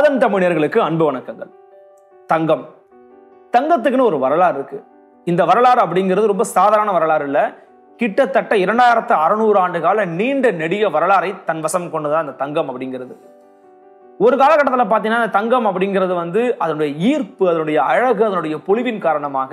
ஆலந்தமிழர்களுக்கு அன்பு வணக்கங்கள். தங்கம், தங்கத்துக்குன்னு ஒரு வரலாறு இருக்கு. இந்த வரலாறு அப்படிங்கிறது ரொம்ப சாதாரண வரலாறு இல்ல. கிட்டத்தட்ட 2600 ஆண்டு கால நீண்ட நெடிய வரலாறை தன் வசம் கொண்டுதான் இந்த தங்கம் அப்படிங்கிறது. ஒரு காலகட்டத்தில் பார்த்தீங்கன்னா இந்த தங்கம் அப்படிங்கிறது அதனுடைய ஈர்ப்பு, அதனுடைய அழகு, அதனுடைய பொலிவின் காரணமாக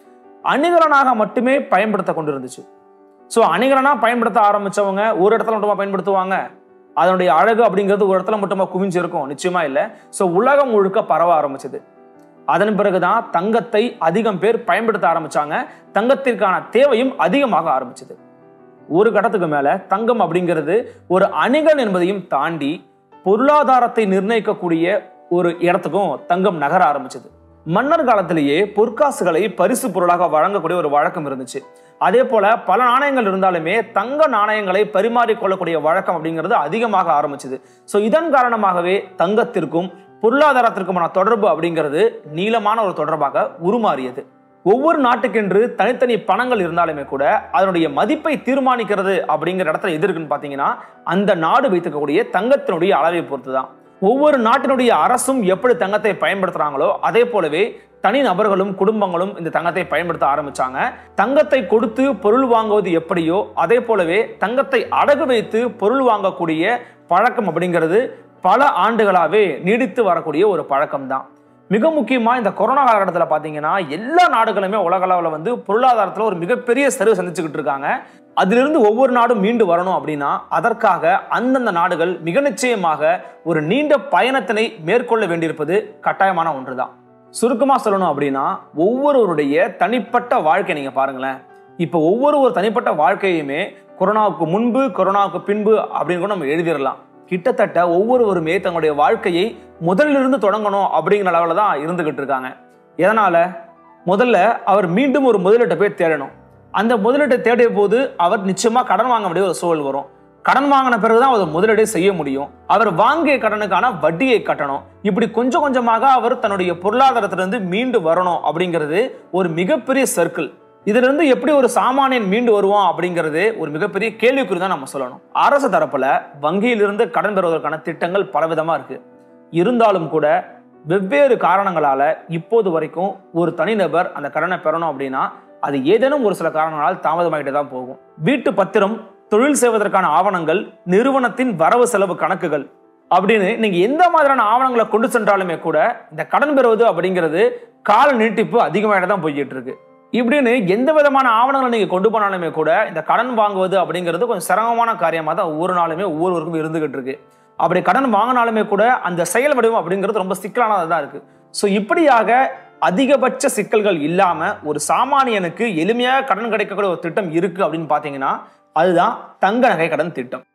அணிகலனாக மட்டுமே பயன்படுத்த கொண்டிருந்துச்சு. ஸோ அணிகலனா பயன்படுத்த ஆரம்பிச்சவங்க ஒரு இடத்துல மட்டுமா பயன்படுத்துவாங்க? அதனுடைய அழகு அப்படிங்கிறது ஒரு இடத்துல மட்டுமா குவிஞ்சு இருக்கும்? நிச்சயமா இல்லை. ஸோ உலகம் முழுக்க பரவ ஆரம்பிச்சது. அதன் பிறகுதான் தங்கத்தை அதிகம் பேர் பயன்படுத்த ஆரம்பிச்சாங்க. தங்கத்திற்கான தேவையும் அதிகமாக ஆரம்பிச்சது. ஒரு கட்டத்துக்கு மேல தங்கம் அப்படிங்கிறது ஒரு அணிகலன் என்பதையும் தாண்டி பொருளாதாரத்தை நிர்ணயிக்கக்கூடிய ஒரு இடத்துக்கும் தங்கம் நகர ஆரம்பிச்சது. மன்னர் காலத்திலேயே பொற்காசுகளை பரிசு பொருளாக வழங்கக்கூடிய ஒரு வழக்கம் இருந்துச்சு. அதே போல பல நாணயங்கள் இருந்தாலுமே தங்க நாணயங்களை பரிமாறிக்கொள்ளக்கூடிய வழக்கம் அப்படிங்கிறது அதிகமாக ஆரம்பிச்சது. ஸோ இதன் காரணமாகவே தங்கத்திற்கும் பொருளாதாரத்திற்குமான தொடர்பு அப்படிங்கிறது நீளமான ஒரு தொடர்பாக உருமாறியது. ஒவ்வொரு நாட்டுக்கென்று தனித்தனி பணங்கள் இருந்தாலுமே கூட அதனுடைய மதிப்பை தீர்மானிக்கிறது அப்படிங்கிற இடத்துல எது இருக்குன்னு பார்த்தீங்கன்னா அந்த நாடு வைத்திருக்கக்கூடிய தங்கத்தினுடைய அளவை பொறுத்து தான். ஒவ்வொரு நாட்டினுடைய அரசும் எப்படி தங்கத்தை பயன்படுத்துறாங்களோ அதே போலவே தனி நபர்களும் குடும்பங்களும் இந்த தங்கத்தை பயன்படுத்த ஆரம்பிச்சாங்க. தங்கத்தை கொடுத்து பொருள் வாங்குவது எப்படியோ அதே போலவே தங்கத்தை அடகு வைத்து பொருள் வாங்கக்கூடிய பழக்கம் அப்படிங்கிறது பல ஆண்டுகளாகவே நீடித்து வரக்கூடிய ஒரு பழக்கம் தான். மிக முக்கியமா இந்த கொரோனா காலகட்டத்தில் பார்த்தீங்கன்னா எல்லா நாடுகளுமே உலக அளவில் பொருளாதாரத்தில் ஒரு மிகப்பெரிய சரிவு சந்திச்சுக்கிட்டு இருக்காங்க. அதிலிருந்து ஒவ்வொரு நாடும் மீண்டு வரணும் அப்படின்னா அதற்காக அந்தந்த நாடுகள் மிக நிச்சயமாக ஒரு நீண்ட பயணத்தினை மேற்கொள்ள வேண்டியிருப்பது கட்டாயமான ஒன்றுதான். சுருக்கமா சொல்லணும் அப்படின்னா ஒவ்வொருவருடைய தனிப்பட்ட வாழ்க்கை நீங்க பாருங்களேன். இப்ப ஒவ்வொரு தனிப்பட்ட வாழ்க்கையுமே கொரோனாவுக்கு முன்பு கொரோனாவுக்கு பின்பு அப்படின்னு கூட நம்ம எழுதிடலாம். கிட்டத்தட்ட ஒவ்வொருவருமே தங்களுடைய வாழ்க்கையை முதலிலிருந்து தொடங்கணும் அப்படிங்கிற அளவில் தான் இருந்துகிட்டு இருக்காங்க. எதனால? முதல்ல அவர் மீண்டும் ஒரு முதலீட்டை போய் தேடணும். அந்த முதலீட்டை தேடிய போது அவர் நிச்சயமா கடன் வாங்க வேண்டிய ஒரு சூழல் வரும். கடன் வாங்கின பிறகுதான் அவர் முதலீடை செய்ய முடியும். அவர் வாங்கிய கடனுக்கான வட்டியை கட்டணும். இப்படி கொஞ்சம் கொஞ்சமாக அவர் தன்னுடைய பொருளாதாரத்திலிருந்து மீண்டு வரணும் அப்படிங்கிறது ஒரு மிகப்பெரிய சர்க்கிள். இதுல இருந்து எப்படி ஒரு சாமானியன் மீண்டு வருவான் அப்படிங்கிறது ஒரு மிகப்பெரிய கேள்விக்குறி தான் நம்ம சொல்லணும். அரசு தரப்புல வங்கியிலிருந்து கடன் பெறுவதற்கான திட்டங்கள் பலவிதமா இருக்கு. இருந்தாலும் கூட வெவ்வேறு காரணங்களால இப்போது வரைக்கும் ஒரு தனிநபர் அந்த கடனை பெறணும் அப்படின்னா அது ஏதேனும் ஒரு சில காரணங்களால் தாமதமாகிட்டு தான் போகும். வீட்டு பத்திரம், தொழில் செய்வதற்கான ஆவணங்கள், நிறுவனத்தின் வரவு செலவு கணக்குகள் அப்படின்னு நீங்க எந்த மாதிரியான ஆவணங்களை கொண்டு சென்றாலுமே கூட இந்த கடன் பெறுவது அப்படிங்கிறது கால நீட்டிப்பு அதிகமாக தான் போய்கிட்டு இருக்கு. இப்படின்னு எந்த விதமான ஆவணங்களை நீங்க கொண்டு போனாலுமே கூட இந்த கடன் வாங்குவது அப்படிங்கிறது கொஞ்சம் சிரமமான காரியமாக தான் ஒவ்வொரு நாளுமே ஒவ்வொருவருக்கும் இருந்துகிட்டு இருக்கு. அப்படி கடன் வாங்கினாலுமே கூட அந்த செயல் வடிவம் அப்படிங்கிறது ரொம்ப சிக்கலானதாக தான் இருக்கு. ஸோ இப்படியாக அதிகபட்ச சிக்கல்கள் இல்லாம ஒரு சாமானியனுக்கு எளிமையாக கடன் கிடைக்கக்கூடிய ஒரு திட்டம் இருக்கு அப்படின்னு பாத்தீங்கன்னா அதுதான் தங்க நகை கடன் திட்டம்.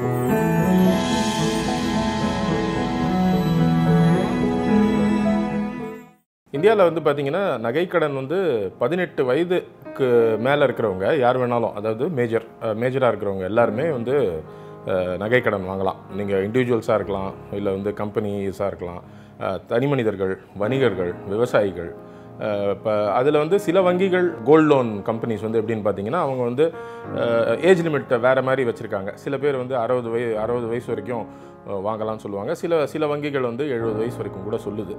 இந்தியாவில் பார்த்தீங்கன்னா நகைக்கடன் 18 வயதுக்கு மேலே இருக்கிறவங்க யார் வேணாலும், அதாவது மேஜராக இருக்கிறவங்க எல்லாருமே நகைக்கடன் வாங்கலாம். நீங்கள் இண்டிவிஜுவல்ஸாக இருக்கலாம், இல்லை கம்பெனிஸாக இருக்கலாம், தனி மனிதர்கள், வணிகர்கள், விவசாயிகள். இப்போ அதில் சில வங்கிகள் கோல்டு லோன் கம்பெனிஸ் எப்படின்னு பார்த்தீங்கன்னா அவங்க ஏஜ் லிமிட்டை வேறு மாதிரி வச்சுருக்காங்க. சில பேர் 60 வயசு வரைக்கும் வாங்கலாம்னு சொல்லுவாங்க. சில வங்கிகள் 70 வயசு வரைக்கும் கூட சொல்லுது.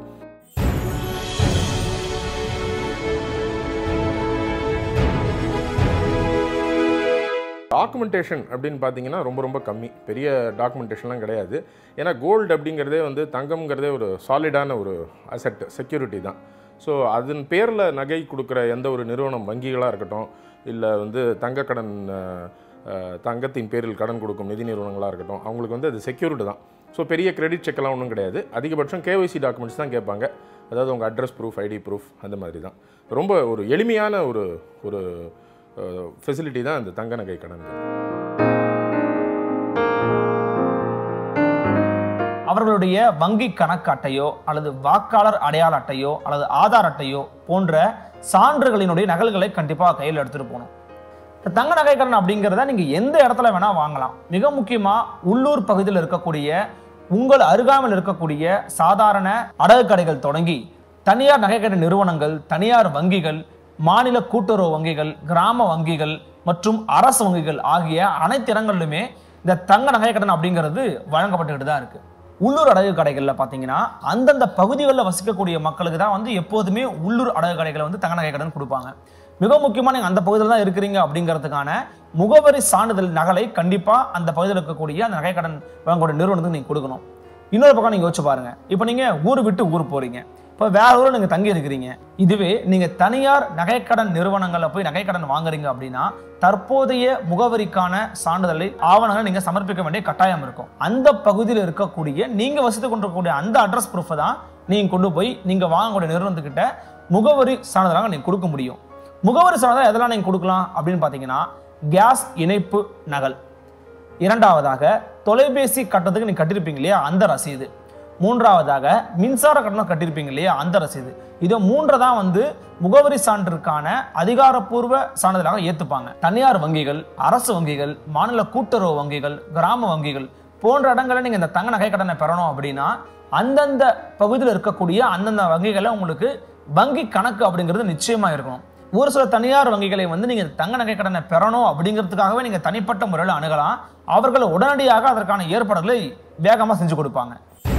டாக்குமெண்டேஷன் அப்படின்னு பார்த்தீங்கன்னா ரொம்ப கம்மி, பெரிய டாக்குமெண்டேஷன்லாம் கிடையாது. ஏன்னா கோல்டு அப்படிங்கிறதே தங்கம்ங்கிறதே ஒரு சாலிடான ஒரு அசெட், செக்யூரிட்டி தான். ஸோ அதன் பேரில் நகை கொடுக்குற எந்த ஒரு நிறுவனம், வங்கிகளாக இருக்கட்டும், இல்லை தங்கக்கடன், தங்கத்தின் பேரில் கடன் கொடுக்கும் நிதி நிறுவனங்களாக இருக்கட்டும், அவங்களுக்கு அது செக்யூரிட்டி தான். ஸோ பெரிய கிரெடிட் செக்கெல்லாம் ஒன்றும் கிடையாது. அதிகபட்சம் KYC டாக்குமெண்ட்ஸ் தான் கேட்பாங்க. அதாவது உங்கள் அட்ரஸ் ப்ரூஃப், ஐடி ப்ரூஃப், அந்த மாதிரி தான். ரொம்ப ஒரு எளிமையான ஒரு ஃபெசிலிட்டி தான் இந்த தங்க நகை கடன். அவர்களுடைய வங்கி கணக்கு அட்டையோ அல்லது வாக்காளர் அடையாள அட்டையோ அல்லது ஆதார் அட்டையோ போன்ற சான்றுகளினுடைய நகல்களை கண்டிப்பாக கையில் எடுத்துட்டு போகணும். தங்க நகை கடன் அப்படிங்கிறத நீங்க எந்த இடத்துல வேணா வாங்கலாம். மிக முக்கியமா உள்ளூர் பகுதியில் இருக்கக்கூடிய உங்கள் அருகாமையில் இருக்கக்கூடிய சாதாரண அடகு கடைகள் தொடங்கி தனியார் நகைக்கடன் நிறுவனங்கள், தனியார் வங்கிகள், மாநில கூட்டுறவு வங்கிகள், கிராம வங்கிகள் மற்றும் அரசு வங்கிகள் ஆகிய அனைத்து இடங்களிலுமே இந்த தங்க நகை கடன் அப்படிங்கிறது வழங்கப்பட்டுக்கிட்டு தான் இருக்கு. உள்ளூர் அடகு கடைகளில் பார்த்தீங்கன்னா அந்தந்த பகுதிகளில் வசிக்கக்கூடிய மக்களுக்கு தான் வந்து எப்போதுமே உள்ளூர் அடகு கடைகளை வந்து தங்க நகை கடன் கொடுப்பாங்க. மிக முக்கியமாக நீங்கள் அந்த பகுதியில் தான் இருக்கிறீங்க அப்படிங்கிறதுக்கான முகவரி சான்றிதழ் நகலை கண்டிப்பாக அந்த பகுதியில் இருக்கக்கூடிய அந்த நகை கடன் வழங்கக்கூடிய நிறுவனத்துக்கு நீங்கள் கொடுக்கணும். இன்னொரு பக்கம் நீங்கள் யோசிச்சு பாருங்க, இப்போ நீங்கள் ஊர் விட்டு ஊர் போறீங்க, இப்போ வேற ஊரில் நீங்கள் தங்கி இருக்கிறீங்க. இதுவே நீங்கள் தனியார் நகைக்கடன் நிறுவனங்களில் போய் நகைக்கடன் வாங்குறீங்க அப்படின்னா தற்போதைய முகவரிக்கான சான்றிதழை ஆவணங்களை நீங்கள் சமர்ப்பிக்க வேண்டிய கட்டாயம் இருக்கும். அந்த பகுதியில் இருக்கக்கூடிய நீங்கள் வசித்து கொண்டிருக்கக்கூடிய அந்த அட்ரஸ் ப்ரூஃபை தான் நீங்கள் கொண்டு போய் நீங்கள் வாங்கக்கூடிய நிறுவனத்துக்கிட்ட முகவரி சான்றிதழாக நீங்கள் கொடுக்க முடியும். முகவரி சான்றிதழ் எதெல்லாம் நீங்கள் கொடுக்கலாம் அப்படின்னு பார்த்தீங்கன்னா கேஸ் இணைப்பு நகல், இரண்டாவதாக தொலைபேசி கட்டணத்துக்கு நீங்கள் கட்டியிருப்பீங்க இல்லையா அந்த ரசீது, மூன்றாவதாக மின்சார கட்டணம் கட்டியிருப்பீங்க இல்லையா அந்த ரசீது. இது மூன்று தான் வந்து முகவரி சான்றிற்கான அதிகாரப்பூர்வ சான்றிதழாக ஏற்றுப்பாங்க. தனியார் வங்கிகள், அரசு வங்கிகள், மாநில கூட்டுறவு வங்கிகள், கிராம வங்கிகள் போன்ற இடங்களில் நீங்கள் இந்த தங்க நகை கடனை பெறணும் அப்படின்னா அந்தந்த பகுதியில் இருக்கக்கூடிய அந்தந்த வங்கிகளில் உங்களுக்கு வங்கி கணக்கு அப்படிங்கிறது நிச்சயமா இருக்கணும். ஒரு சில தனியார் வங்கிகளை வந்து நீங்கள் தங்க நகை கடனை பெறணும் அப்படிங்கிறதுக்காகவே நீங்கள் தனிப்பட்ட முறையில் அணுகலாம். அவர்கள் உடனடியாக அதற்கான ஏற்பாடுகளை வேகமாக செஞ்சு கொடுப்பாங்க.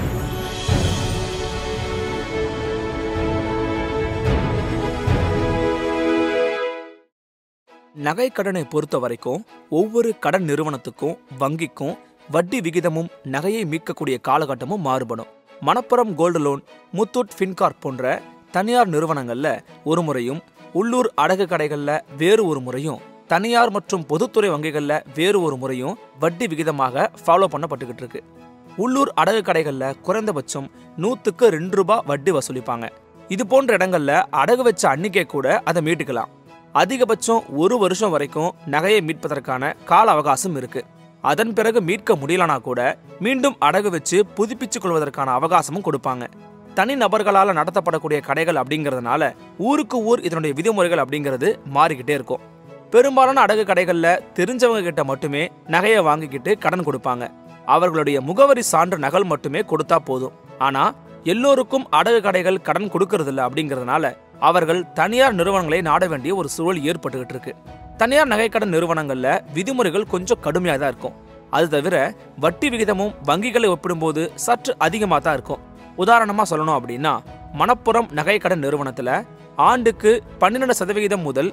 நகை கடனை பொறுத்த வரைக்கும் ஒவ்வொரு கடன் நிறுவனத்துக்கும் வங்கிக்கும் வட்டி விகிதமும் நகையை மீட்கக்கூடிய காலகட்டமும் மாறுபடும். Manappuram gold loan, Muthoot Fincorp போன்ற தனியார் நிறுவனங்கள்ல ஒரு முறையும், உள்ளூர் அடகு கடைகள்ல வேறு ஒரு முறையும், தனியார் மற்றும் பொதுத்துறை வங்கிகள்ல வேறு ஒரு முறையும் வட்டி விகிதமாக ஃபாலோ பண்ணப்பட்டுக்கிட்டு இருக்கு. உள்ளூர் அடகு கடைகள்ல குறைந்தபட்சம் 100க்கு 2 ரூபாய் வட்டி வசூலிப்பாங்க. இது போன்ற இடங்கள்ல அடகு வச்ச அன்னிக்கே கூட அதை மீட்டுக்கலாம். அதிகபட்சம் 1 வருஷம் வரைக்கும் நகையை மீட்பதற்கான கால அவகாசம் இருக்கு. அதன் பிறகு மீட்க முடியலனா கூட மீண்டும் அடகு வச்சு புதுப்பிச்சுக் கொள்வதற்கான அவகாசமும் கொடுப்பாங்க. தனி நபர்களால் நடத்தப்படக்கூடிய கடைகள் அப்படிங்கிறதுனால ஊருக்கு ஊர் இதனுடைய விதிமுறைகள் அப்படிங்கிறது மாறிக்கிட்டே இருக்கும். பெரும்பாலான அடகு கடைகள்ல தெரிஞ்சவங்க கிட்ட மட்டுமே நகையை வாங்கிக்கிட்டு கடன் கொடுப்பாங்க. அவர்களுடைய முகவரி சான்று நகல் மட்டுமே கொடுத்தா போதும். ஆனா எல்லோருக்கும் அடகு கடைகள் கடன் கொடுக்கறது இல்லை அப்படிங்கிறதுனால அவர்கள் தனியார் நிறுவனங்களை நாட வேண்டிய ஒரு சூழல் ஏற்பட்டுக்கிட்டு இருக்கு. தனியார் நகைக்கடன் நிறுவனங்கள்ல விதிமுறைகள் கொஞ்சம் கடுமையாக தான் இருக்கும். அது தவிர வட்டி விகிதமும் வங்கிகளை ஒப்பிடும்போது சற்று அதிகமாக தான் இருக்கும். உதாரணமா சொல்லணும் அப்படின்னா மணப்புரம் நகைக்கடன் நிறுவனத்துல ஆண்டுக்கு 12% முதல்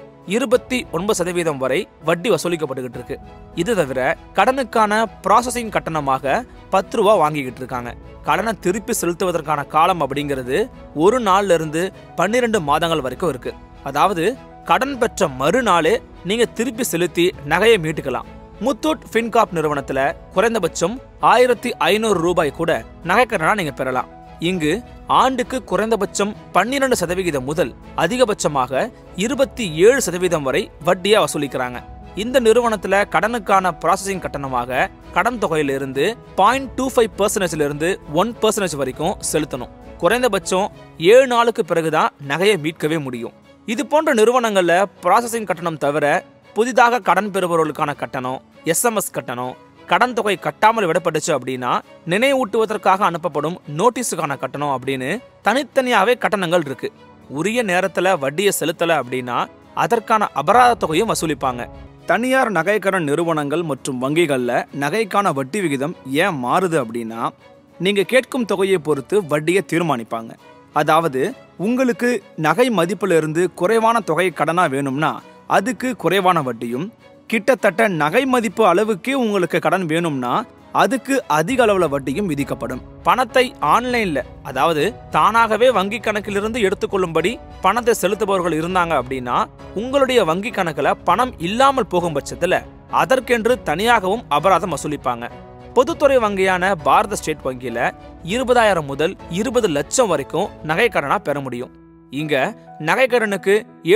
29% வரை வட்டி வசூலிக்கப்பட்டுகிட்டு இருக்கு. இது தவிர கடனுக்கான ப்ராசஸிங் கட்டணமாக 10 ரூபா வாங்கிக்கிட்டு இருக்காங்க. கடனை திருப்பி செலுத்துவதற்கான காலம் அப்படிங்கிறது 1 நாள்ல இருந்து 12 மாதங்கள் வரைக்கும் இருக்கு. அதாவது கடன் பெற்ற மறுநாளே நீங்க திருப்பி செலுத்தி நகையை மீட்டுக்கலாம். முத்தூட் ஃபின்கார்ப் நிறுவனத்துல குறைந்தபட்சம் 1500 ரூபாய் கூட நகைக்கடனா நீங்க பெறலாம். இங்கு ஆண்டுக்கு குறைந்தபட்சம் 12% முதல் அதிகபட்சமாக 27% வரை வட்டியா வசூலிக்கிறாங்க. இந்த நிறுவனத்துல கடனுக்கான ப்ராசஸிங் கட்டணமாக கடன் தொகையிலிருந்து 0.25% 1% வரைக்கும் செலுத்தணும். குறைந்தபட்சம் 7 நாளுக்கு பிறகுதான் நகையை மீட்கவே முடியும். இது போன்ற நிறுவனங்கள்ல ப்ராசஸிங் கட்டணம் தவிர புதிதாக கடன் பெறுபவர்களுக்கான கட்டணம், SMS கட்டணம், கடன் தொகை கட்டாமல் விடப்பட்டுச்சு அப்படின்னா நினைவூட்டுவதற்காக அனுப்பப்படும் நோட்டீஸுக்கான கட்டணம் அப்படின்னு தனித்தனியாவே கட்டணங்கள் இருக்கு. உரிய நேரத்துல வட்டியை செலுத்தல அப்படின்னா அதற்கான அபராத தொகையும் வசூலிப்பாங்க. தனியார் நகைக்கடன் நிறுவனங்கள் மற்றும் வங்கிகள்ல நகைக்கான வட்டி விகிதம் ஏன் மாறுது அப்படின்னா நீங்க கேட்கும் தொகையை பொறுத்து வட்டியை தீர்மானிப்பாங்க. அதாவது உங்களுக்கு நகை மதிப்பிலிருந்து குறைவான தொகை கடனா வேணும்னா அதுக்கு குறைவான வட்டியும், கிட்டத்தட்ட நகை மதிப்பு அளவுக்கே உங்களுக்கு கடன் வேணும்னா அதுக்கு அதிக அளவுல வட்டியும் விதிக்கப்படும். பணத்தை ஆன்லைன்ல, அதாவது தானாகவே வங்கி கணக்கிலிருந்து எடுத்துக்கொள்ளும்படி பணத்தை செலுத்துபவர்கள் இருந்தாங்க அப்படின்னா உங்களுடைய வங்கி கணக்குல பணம் இல்லாமல் போகும் பட்சத்துல அதற்கென்று தனியாகவும் அபராதம் வசூலிப்பாங்க. பொதுத்துறை வங்கியான பாரத ஸ்டேட் வங்கியில 20,000 முதல் 20 லட்சம் வரைக்கும் நகைக்கடனா பெற முடியும். இங்க நகைக்கடனுக்கு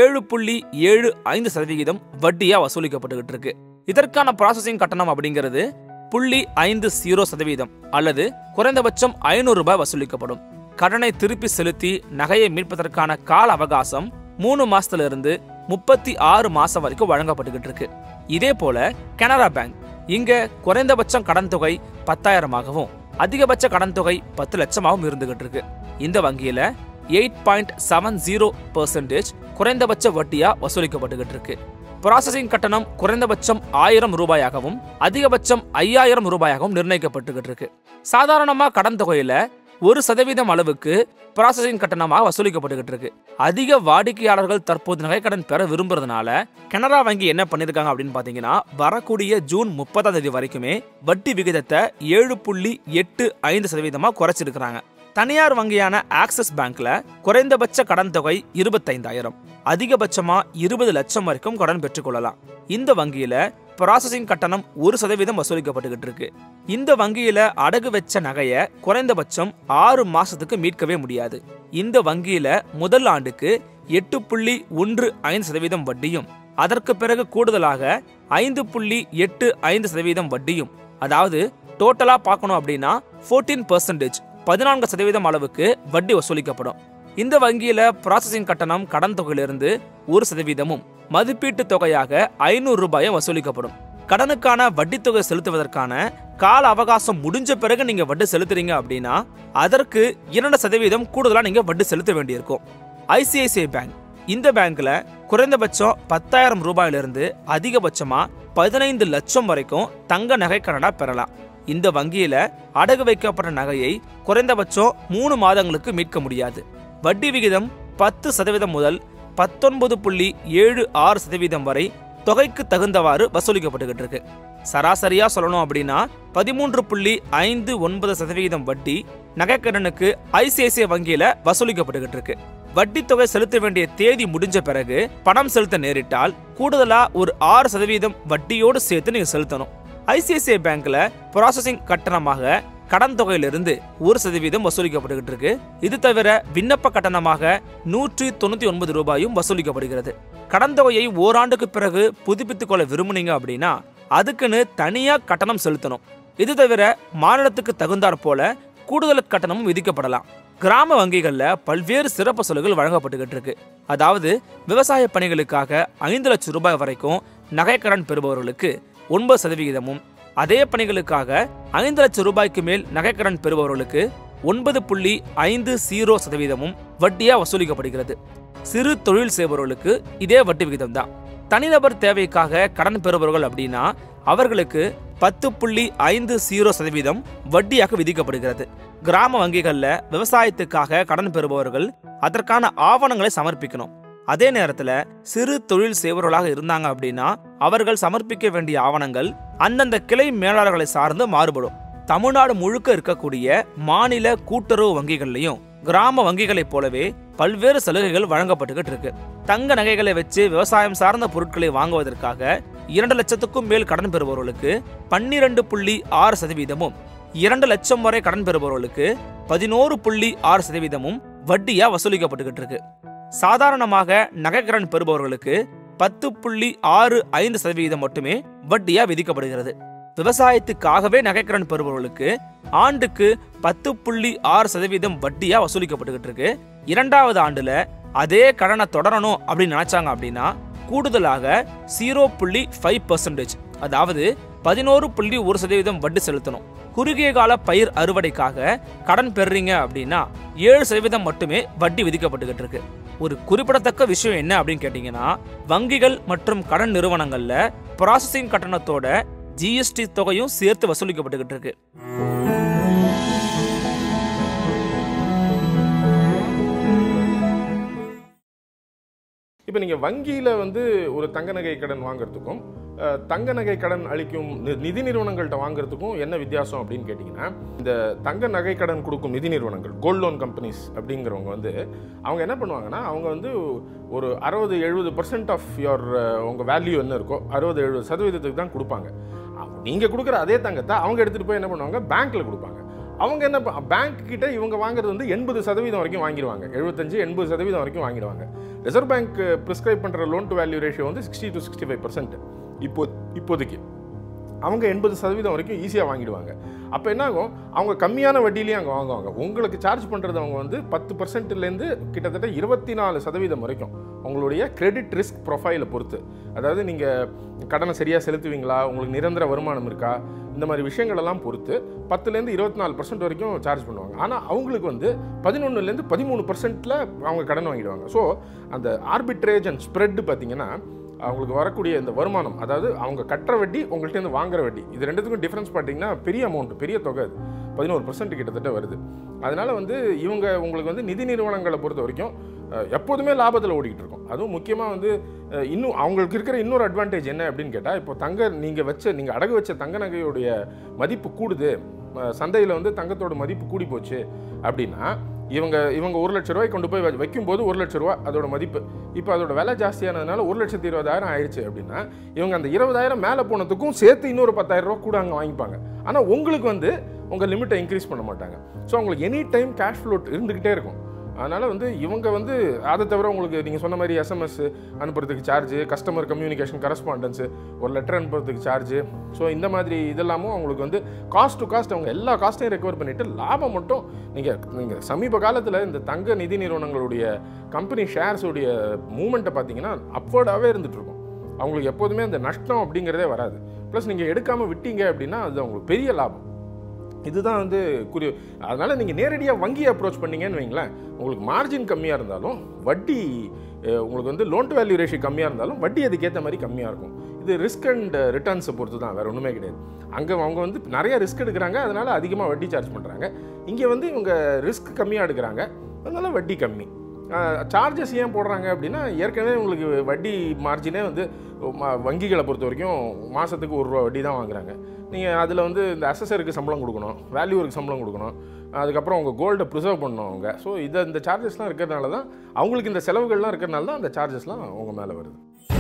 7.75% வட்டியா வசூலிக்கப்பட்டுகிட்டு இருக்கு. இதற்கான ப்ராசஸிங் கட்டணம் அப்படிங்கிறது 0.50% அல்லது குறைந்தபட்சம் 500 ரூபாய் வசூலிக்கப்படும். கடனை திருப்பி செலுத்தி நகையை மீட்பதற்கான கால அவகாசம் 3 மாசத்துல இருந்து 36 மாசம் வரைக்கும் வழங்கப்பட்டுகிட்டு இருக்கு. இதே போல கனரா பேங்க் இங்க குறைந்தபட்சம் கடன் தொகை 10,000ஆகவும் அதிகபட்ச கடன் தொகை 10 லட்சமாகவும் இருந்துகிட்டு இருக்கு. இந்த வங்கியில 8.70% குறைந்தபட்ச வட்டியா வசூலிக்கப்பட்டுகிட்டு இருக்கு. ப்ராசஸிங் கட்டணம் குறைந்தபட்சம் 1000 ரூபாயாகவும் அதிகபட்சம் 5000 ரூபாயாகவும் நிர்ணயிக்கப்பட்டுக்கிட்டு இருக்கு. சாதாரணமா கடன் தொகையில 1% அளவுக்கு ப்ராசஸிங் கட்டணமாக வசூலிக்கப்பட்டுக்கிட்டு இருக்கு. அதிக வாடிக்கையாளர்கள் தற்போது நகைக்கடன் பெற விரும்புறதுனால கனரா வங்கி என்ன பண்ணிருக்காங்க அப்படின்னு பாத்தீங்கன்னா, வரக்கூடிய ஜூன் 30 வரைக்குமே வட்டி விகிதத்தை 7.85% குறைச்சிருக்கிறாங்க. தனியார் வங்கியான ஆக்சிஸ் பேங்க்ல குறைந்தபட்ச கடன் தொகை 25,000, அதிகபட்சமா 20 லட்சம் வரைக்கும் கடன் பெற்றுக்கொள்ளலாம். இந்த வங்கியில ப்ராசஸிங் கட்டணம் 1% வசூலிக்கப்பட்டுக்கிட்டு இருக்கு. இந்த வங்கியில அடகு வச்ச நகையை குறைந்தபட்சம் 6 மாசத்துக்கு மீட்கவே முடியாது. இந்த வங்கியில முதல் ஆண்டுக்கு 8.15% வட்டியும், அதற்கு பிறகு கூடுதலாக 5.85% வட்டியும், அதாவது டோட்டலா பார்க்கணும் அப்படின்னா 14%, 14% அளவுக்கு வட்டி வசூலிக்கப்படும். இந்த வங்கியில ப்ராசஸிங் கட்டணம் கடன் தொகையிலிருந்து 1%, மதிப்பீட்டு தொகையாக 500 ரூபாயும் வசூலிக்கப்படும். கடனுக்கான வட்டி தொகை செலுத்துவதற்கான கால அவகாசம் முடிஞ்ச பிறகு நீங்க வட்டி செலுத்துறீங்க அப்படின்னா அதற்கு 2% கூடுதலா நீங்க வட்டி செலுத்த வேண்டியிருக்கும். ஐசிஐசிஐ பேங்க், இந்த பேங்க்ல குறைந்தபட்சம் 10,000 ரூபாயிலிருந்து அதிகபட்சமா 15 லட்சம் வரைக்கும் தங்க நகை கடனா பெறலாம். இந்த வங்கியில அடகு வைக்கப்பட்ட நகையை குறைந்தபட்சம் 3 மாதங்களுக்கு மீட்க முடியாது. வட்டி விகிதம் 10% முதல் 19.76% வரை தொகைக்கு தகுந்தவாறு வசூலிக்கப்பட்டுகிட்டு இருக்கு. சராசரியா சொல்லணும் அப்படின்னா 13.59% வட்டி நகைக்கடனுக்கு ஐசிஐசிஐ வங்கியில வசூலிக்கப்பட்டுகிட்டு இருக்கு. வட்டி தொகை செலுத்த வேண்டிய தேதி முடிஞ்ச பிறகு பணம் செலுத்த நேரிட்டால் கூடுதலா ஒரு 6% வட்டியோடு சேர்த்து நீங்க செலுத்தணும். ஐசிஐசிஐ பேங்க்ல ப்ராசஸிங் கட்டணமாக கடன் தொகையிலிருந்து 1% வசூலிக்கப்பட்டுகிட்டு இருக்கு. இது தவிர விண்ணப்ப கட்டணமாக 199 ரூபாயும் வசூலிக்கப்படுகிறது. கடன் தொகையை ஓராண்டுக்கு பிறகு புதுப்பித்துக் கொள்ள விரும்புனீங்க அப்படின்னா அதுக்குன்னு தனியா கட்டணம் செலுத்தணும். இது தவிர மாநிலத்துக்கு தகுந்தாற் போல கூடுதல் கட்டணமும் விதிக்கப்படலாம். கிராம வங்கிகள்ல பல்வேறு சிறப்பு சலுகைகள் வழங்கப்பட்டுகிட்டு இருக்கு. அதாவது விவசாய பணிகளுக்காக 5 லட்சம் ரூபாய் வரைக்கும் நகைக்கடன் பெறுபவர்களுக்கு 9%, அதே பணிகளுக்காக 5 லட்சம் ரூபாய்க்கு மேல் நகைக்கடன் பெறுபவர்களுக்கு 9.50% வட்டியா வசூலிக்கப்படுகிறது. சிறு தொழில் செய்பவர்களுக்கு இதே வட்டி விகிதம் தான். தனிநபர் தேவைக்காக கடன் பெறுபவர்கள் அப்படின்னா அவர்களுக்கு 10.50% வட்டியாக விதிக்கப்படுகிறது. கிராம வங்கிகள்ல விவசாயத்துக்காக கடன் பெறுபவர்கள் அதற்கான ஆவணங்களை சமர்ப்பிக்கணும். அதே நேரத்துல சிறு தொழில் செய்பவர்களாக இருந்தாங்க அப்படின்னா அவர்கள் சமர்ப்பிக்க வேண்டிய ஆவணங்கள் அந்தந்த கிளை மேலாளர்களை சார்ந்து மாறுபடும். தமிழ்நாடு முழுக்க இருக்கக்கூடிய மாநில கூட்டுறவு வங்கிகள்லையும் கிராம வங்கிகளைப் போலவே பல்வேறு சலுகைகள் வழங்கப்பட்டுகிட்டு இருக்கு. தங்க நகைகளை வச்சு விவசாயம் சார்ந்த பொருட்களை வாங்குவதற்காக 2 லட்சத்துக்கும் மேல் கடன் பெறுபவர்களுக்கு 12.6%, 2 லட்சம் வரை கடன் பெறுபவர்களுக்கு 11.6% வட்டியா வசூலிக்கப்பட்டுகிட்டு இருக்கு. சாதாரணமாக நகைக்கடன் பெறுபவர்களுக்கு 10.65% மட்டுமே வட்டியா விதிக்கப்படுகிறது. விவசாயத்துக்காகவே நகைக்கடன் பெறுபவர்களுக்கு ஆண்டுக்கு 10.6% வட்டியா வசூலிக்கப்பட்டுகிட்டு இருக்கு. 2வது ஆண்டுல அதே கடனை தொடரணும் அப்படின்னு நினைச்சாங்க அப்படின்னா கூடுதலாக 0.5%, அதாவது 11.1% வட்டி செலுத்தணும். குறுகிய கால பயிர் அறுவடைக்காக கடன் பெறுறீங்க அப்படின்னா 7% மட்டுமே வட்டி விதிக்கப்பட்டுகிட்டு இருக்கு. ஒரு குறிப்பிடத்தக்க விஷயம் என்ன அப்படின்னு கேட்டீங்கன்னா, வங்கிகள் மற்றும் கடன் நிறுவனங்கள்ல ப்ராசஸிங் கட்டணத்தோட ஜிஎஸ்டி தொகையும் சேர்த்து வசூலிக்கப்பட்டுகிட்டு இருக்கு. இப்போ நீங்கள் வங்கியில் ஒரு தங்க நகை கடன் வாங்குறதுக்கும் தங்க நகை கடன் அளிக்கும் நிதி நிறுவனங்கள்கிட்ட வாங்குறதுக்கும் என்ன வித்தியாசம் அப்படின்னு கேட்டிங்கன்னா, இந்த தங்க நகை கடன் கொடுக்கும் நிதி நிறுவனங்கள், கோல்ட் லோன் கம்பெனிஸ் அப்படிங்கிறவங்க அவங்க என்ன பண்ணுவாங்கன்னா, அவங்க ஒரு 60-70% ஆஃப் உங்கள் வேல்யூ என்ன இருக்கோ 60-70% தான் கொடுப்பாங்க. நீங்கள் கொடுக்குற அதே தங்கத்தை அவங்க எடுத்துகிட்டு போய் என்ன பண்ணுவாங்க, பேங்க்கில் கொடுப்பாங்க. அவங்க என்ன பேங்க் கிட்ட இவங்க வாங்குறது 80% வரைக்கும் வாங்கிடுவாங்க. 75-80% வரைக்கும் வாங்கிடுவாங்க. ரிசர்வ் பேங்க் ப்ரிஸ்கிரைப் பண்ணுற லோன் டு வேல்யூ ரேஷியோ 60-65%. இப்போதைக்கு அவங்க 80% வரைக்கும் ஈஸியாக வாங்கிடுவாங்க. அப்போ என்ன ஆகும், அவங்க கம்மியான வட்டியிலேயே அங்கே வாங்குவாங்க. உங்களுக்கு சார்ஜ் பண்ணுறது அவங்க 10%லேருந்து கிட்டத்தட்ட 24% வரைக்கும் உங்களுடைய கிரெடிட் ரிஸ்க் ப்ரொஃபைலை பொறுத்து. அதாவது நீங்கள் கடனை சரியாக செலுத்துவீங்களா, உங்களுக்கு நிரந்தர வருமானம் இருக்கா, இந்த மாதிரி விஷயங்களெல்லாம் பொறுத்து 10லேருந்து 24% வரைக்கும் சார்ஜ் பண்ணுவாங்க. ஆனால் அவங்களுக்கு 11லேருந்து 13%ல் அவங்க கடன் வாங்கிடுவாங்க. ஸோ அந்த ஆர்பிட்ரேஜ் அண்ட் ஸ்ப்ரெட் பார்த்தீங்கன்னா அவங்களுக்கு வரக்கூடிய இந்த வருமானம், அதாவது அவங்க கட்டுற வட்டி உங்கள்கிட்ட வாங்குற வட்டி, இது ரெண்டுத்துக்கும் டிஃப்ரென்ஸ் பார்த்தீங்கன்னா பெரிய அமௌண்ட், பெரிய தொகை, அது 11% கிட்டத்தட்ட வருது. அதனால் வந்து இவங்க உங்களுக்கு வந்து நிதி நிறுவனங்களை பொறுத்த வரைக்கும் எப்போதுமே லாபத்தில் ஓடிக்கிட்டு இருக்கும். அதுவும் முக்கியமாக வந்து இன்னும் அவங்களுக்கு இருக்கிற இன்னொரு அட்வான்டேஜ் என்ன அப்படின்னு கேட்டால், இப்போ நீங்கள் அடகு வச்ச தங்க நகையுடைய மதிப்பு கூடுது, சந்தையில் வந்து தங்கத்தோட மதிப்பு கூடி போச்சு அப்படின்னா, இவங்க 1 லட்ச ரூபாய் கொண்டு போய் வைக்கும்போது 1 லட்ச ரூபா அதோட மதிப்பு, இப்போ அதோட விலை ஜாஸ்தியானதுனால 1,20,000 ஆயிடுச்சு அப்படின்னா, இவங்க அந்த 20,000 மேலே போனதுக்கும் சேர்த்து இன்னொரு 10,000 ரூபா கூட அங்கே வாங்கிப்பாங்க. ஆனால் உங்களுக்கு வந்து உங்கள் லிமிட்டை இன்க்ரீஸ் பண்ண மாட்டாங்க. ஸோ உங்களுக்கு எனி டைம் கேஷ் ஃப்ளோட் இருந்துக்கிட்டே இருக்கும். அதனால் வந்து இவங்க வந்து அதை தவிர உங்களுக்கு நீங்கள் சொன்ன மாதிரி எஸ்எம்எஸ் அனுப்புறதுக்கு சார்ஜு, கஸ்டமர் கம்யூனிகேஷன் கரஸ்பாண்டன்ஸு, ஒரு லெட்டர் அனுப்புறதுக்கு சார்ஜு, ஸோ இந்த மாதிரி இதெல்லாமும் அவங்களுக்கு வந்து காஸ்ட் டு காஸ்ட் அவங்க எல்லா காஸ்ட்டையும் ரெக்கவர் பண்ணிவிட்டு லாபம் மட்டும் நீங்கள் சமீப காலத்தில் இந்த தங்க நிதி நிறுவனங்களுடைய கம்பெனி ஷேர்ஸுடைய மூமெண்ட்டை பார்த்தீங்கன்னா அப்வர்டாகவே இருந்துகிட்ருக்கும். அவங்களுக்கு எப்போதுமே அந்த நஷ்டம் அப்படிங்கிறதே வராது. ப்ளஸ் நீங்கள் எடுக்காமல் விட்டீங்க அப்படின்னா அது அவங்களுக்கு பெரிய லாபம். இதுதான் வந்து அதனால் நீங்கள் நேரடியாக வங்கியை அப்ரோச் பண்ணிங்கன்னு வைங்களேன், உங்களுக்கு மார்ஜின் கம்மியாக இருந்தாலும் வட்டி, உங்களுக்கு வந்து லோன் டு வேல்யூ ரேஷியோ கம்மியாக இருந்தாலும் வட்டி அதுக்கேற்ற மாதிரி கம்மியாக இருக்கும். இது ரிஸ்க் அண்ட் ரிட்டர்ன்ஸை பொறுத்து தான், வேறு ஒன்றுமே கிடையாது. அங்கே அவங்க வந்து நிறைய ரிஸ்க் எடுக்கிறாங்க, அதனால் அதிகமாக வட்டி சார்ஜ் பண்ணுறாங்க. இங்கே வந்து இவங்க ரிஸ்க் கம்மியாக எடுக்கிறாங்க, அதனால வட்டி கம்மி. சார்ஜஸ் ஏன் போடுறாங்க அப்படின்னா, ஏற்கனவே உங்களுக்கு வட்டி மார்ஜினே வந்து வங்கிகளை பொறுத்த வரைக்கும் மாதத்துக்கு ₹1 வட்டி தான் வாங்குறாங்க. நீங்கள் அதில் வந்து இந்த அசஸருக்கு சம்பளம் கொடுக்கணும், வேல்யூருக்கு சம்பளம் கொடுக்கணும், அதுக்கப்புறம் உங்கள் கோல்டை ப்ரிசர்வ் பண்ணணும் அவங்க. ஸோ இந்த சார்ஜஸ்லாம் இருக்கிறதுனால தான் அவங்களுக்கு இந்த செலவுகள்லாம் இருக்கிறதுனால தான் அந்த சார்ஜஸ்லாம் அவங்க மேலே வருது.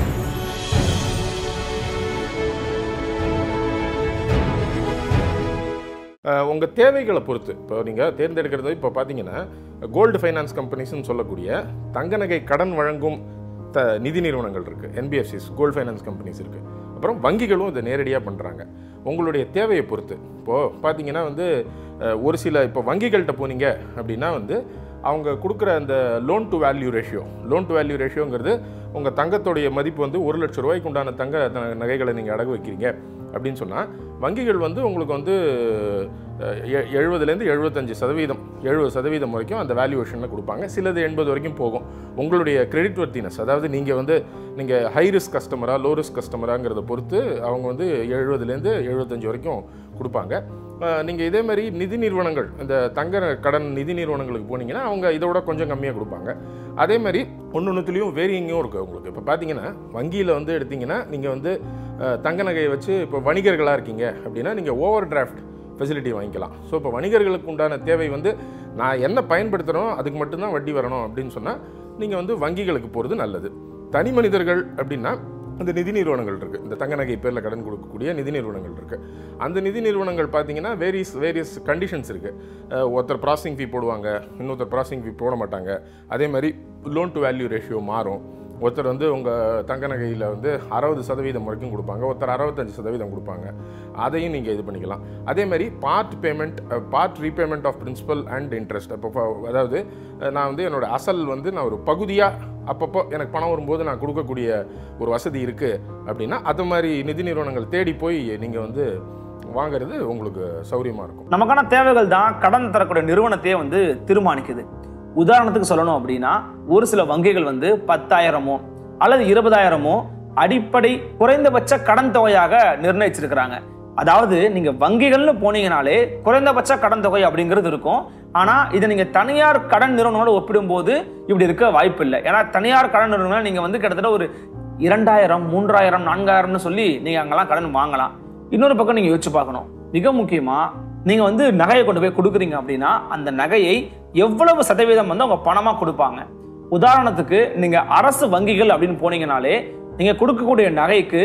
உங்கள் தேவைகளை பொறுத்து இப்போ நீங்கள் தேர்ந்தெடுக்கிறது, இப்போ பார்த்தீங்கன்னா கோல்டு ஃபைனான்ஸ் கம்பெனிஸ்ன்னு சொல்லக்கூடிய தங்க நகை கடன் வழங்கும் நிதி நிறுவனங்கள் இருக்குது, என்பிஎஃப்சிஸ், கோல்டு ஃபைனான்ஸ் கம்பெனிஸ் இருக்குது. அப்புறம் வங்கிகளும் இதை நேரடியாக பண்ணுறாங்க. உங்களுடைய தேவையை பொறுத்து இப்போது பார்த்தீங்கன்னா வந்து ஒரு சில இப்போ வங்கிகள்கிட்ட போனீங்க அப்படின்னா வந்து அவங்க கொடுக்குற அந்த லோன் டு வேல்யூ ரேஷியோங்கிறது உங்கள் தங்கத்தோடைய மதிப்பு வந்து 1 லட்ச ரூபாய்க்கு உண்டான தங்க நகைகளை நீங்கள் அடகு வைக்கிறீங்க அப்படின்னு சொன்னால் வங்கிகள் வந்து உங்களுக்கு வந்து 70% 70% வரைக்கும் அந்த வேல்யூவேஷனில் கொடுப்பாங்க. சிலது 80 வரைக்கும் போகும். உங்களுடைய கிரெடிட் வர்த்தினஸ், அதாவது நீங்கள் ஹை ரிஸ்க் கஸ்டமரா லோ ரிஸ்க் கஸ்டமராங்கிறத பொறுத்து அவங்க வந்து 70% 75 வரைக்கும் கொடுப்பாங்க. நீங்கள் இதே மாதிரி நிதி நிறுவனங்கள், இந்த தங்க கடன் நிதி நிறுவனங்களுக்கு போனீங்கன்னா அவங்க இதோட கொஞ்சம் கம்மியாக கொடுப்பாங்க. அதே மாதிரி ஒன்றுத்துலேயும் வேரியிங்கும் இருக்குது உங்களுக்கு. இப்போ பார்த்தீங்கன்னா வங்கியில் வந்து எடுத்திங்கன்னா நீங்கள் வந்து தங்க நகையை வச்சு இப்போ வணிகர்களாக இருக்கீங்க அப்படின்னா நீங்கள் ஓவர் டிராஃப்ட் ஃபெசிலிட்டி வாங்கிக்கலாம். ஸோ இப்போ வணிகர்களுக்கு உண்டான தேவை வந்து நான் என்ன பயன்படுத்துகிறோம் அதுக்கு மட்டும்தான் வட்டி வரணும் அப்படின்னு சொன்னால் நீங்கள் வந்து வங்கிகளுக்கு போகிறது நல்லது. தனி மனிதர்கள் அப்படின்னா அந்த நிதி நிறுவனங்கள் இருக்குது, இந்த தங்க நகை பேரில் கடன் கொடுக்கக்கூடிய நிதி நிறுவனங்கள் இருக்குது. அந்த நிதி நிறுவனங்கள் பார்த்தீங்கன்னா வேரியஸ் கண்டிஷன்ஸ் இருக்குது. ஒருத்தர் ப்ராசஸிங் ஃபீ போடுவாங்க, இன்னொருத்தர் ப்ராசஸிங் ஃபீ போட மாட்டாங்க. அதே மாதிரி லோன் டு வேல்யூ ரேஷியோ மாறும். ஒருத்தர் வந்து உங்கள் தங்க நகையில் வந்து 60% வரைக்கும் கொடுப்பாங்க, ஒருத்தர் 65% கொடுப்பாங்க. அதையும் நீங்கள் இது பண்ணிக்கலாம். அதேமாதிரி part repayment of principal and interest. அப்போ அதாவது நான் வந்து என்னோடய அசல் வந்து நான் ஒரு பகுதியாக அப்பப்போ எனக்கு பணம் வரும்போது நான் கொடுக்கக்கூடிய ஒரு வசதி இருக்குது அப்படின்னா அது மாதிரி நிதி நிறுவனங்கள் தேடி போய் நீங்கள் வந்து வாங்கிறது உங்களுக்கு சௌரியமாக இருக்கும். நமக்கான தேவைகள் தான் கடன் தரக்கூடிய நிறுவனத்தையே வந்து தீர்மானிக்குது. உதாரணத்துக்கு சொல்லணும் அப்படின்னா ஒரு சில வங்கிகள் வந்து 10,000 அல்லது 20,000 அடிப்படை குறைந்தபட்ச கடன் தொகையாக நிர்ணயிச்சிருக்கிறாங்க. அதாவது நீங்க வங்கிகள்னு போனீங்கனாலே குறைந்தபட்ச கடன் தொகை அப்படிங்கிறது இருக்கும். ஆனா இதை நீங்க தனியார் கடன் நிறுவனங்களோட ஒப்பிடும்போது இப்படி இருக்க வாய்ப்பு இல்லை. ஏன்னா தனியார் கடன் நிறுவனங்கள் நீங்க வந்து கிட்டத்தட்ட ஒரு 2,000, 3,000, 4,000 சொல்லி நீங்க அங்கெல்லாம் கடன் வாங்கலாம். இன்னொரு பக்கம் நீங்க யோசிச்சு பார்க்கணும். மிக முக்கியமா நீங்க வந்து நகையை கொண்டு போய் கொடுக்குறீங்க அப்படின்னா அந்த நகையை எவ்வளவு சதவீதம் வந்து அவங்க பணமா கொடுப்பாங்க. உதாரணத்துக்கு நீங்க அரசு வங்கிகள் அப்படின்னு போனீங்கனாலே நீங்க கொடுக்கக்கூடிய நகைக்கு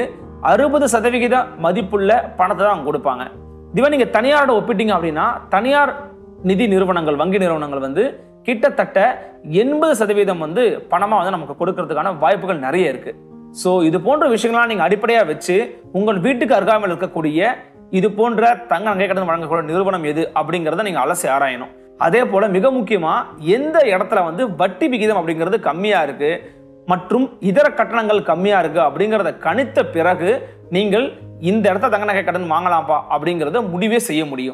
60% மதிப்புள்ள பணத்தை தான் அவங்க கொடுப்பாங்க. இதுவே நீங்க தனியாரோட ஒப்பிட்டீங்க அப்படின்னா தனியார் நிதி நிறுவனங்கள், வங்கி நிறுவனங்கள் வந்து கிட்டத்தட்ட 80% வந்து பணமா வந்து நமக்கு கொடுக்கறதுக்கான வாய்ப்புகள் நிறைய இருக்கு. ஸோ இது போன்ற விஷயங்கள்லாம் நீங்க அடிப்படையா வச்சு உங்கள் வீட்டுக்கு அருகாமையில் இருக்கக்கூடிய இது போன்ற தங்க நகை கடன் வழங்கக்கூடிய நிறுவனம் எது அப்படிங்கிறத நீங்க அலசி ஆராயணும். அதே போல மிக முக்கியமா எந்த இடத்துல வந்து வட்டி விகிதம் அப்படிங்கிறது கம்மியா இருக்கு மற்றும் இதர கட்டணங்கள் கம்மியா இருக்கு அப்படிங்கிறத கணித்த பிறகு நீங்கள் இந்த இடத்த தங்க நகை கடன் வாங்கலாம்ப்பா அப்படிங்கிறத முடிவே செய்ய முடியும்.